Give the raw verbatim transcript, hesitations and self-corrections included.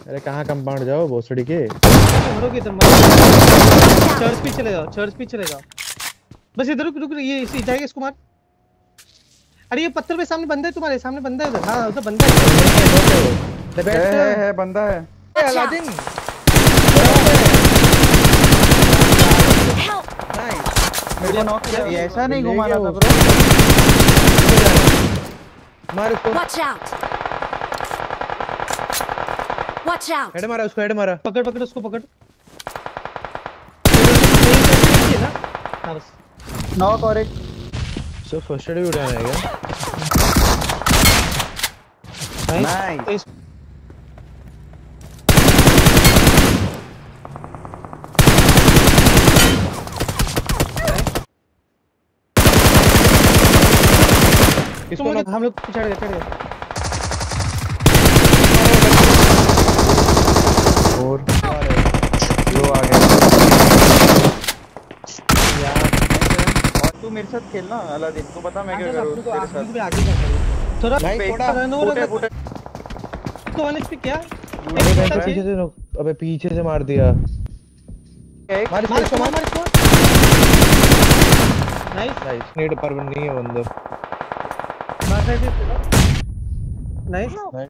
अरे कहाँ कंपाउंड जाओ भोसड़ी के। मरोगे इधर मत। चर्च पे चले जाओ, चर्च पे चले जाओ। बस इधर रुक रुक, ये इसी जाएगा इसको मार। अरे ये पत्थर पे सामने बंदा है, तुम्हारे सामने बंदा है उधर। हाँ उधर बंदा है। है है है बंदा है। अलादीन मेरे को नॉक किया। ये ऐसा नहीं घुमाना था ब्रो। मार उसको। Watch out! Watch out! Head मारा उसको, हेड मारा। पकड़ पकड़ उसको पकड़। हाँ बस नॉक और एक सो फर्स्ट एड भी उठाना है क्या? नाइस। इसको हम लोग चढ़ गए चढ़ गए। और दो आ गए यार। और तू मेरे साथ खेलना अलादीन, तू बता मैं क्या करूं तेरे साथ। आगे जा थोड़ा भाई थोड़ा फुटे फुटे तो वन एचपी क्या? पीछे से नो- अबे पीछे से मार दिया। एक मार मार इसको, इसको मार मार इसको। Nice nice. नीड पर नहीं है बंदर। मार साइड नाइस।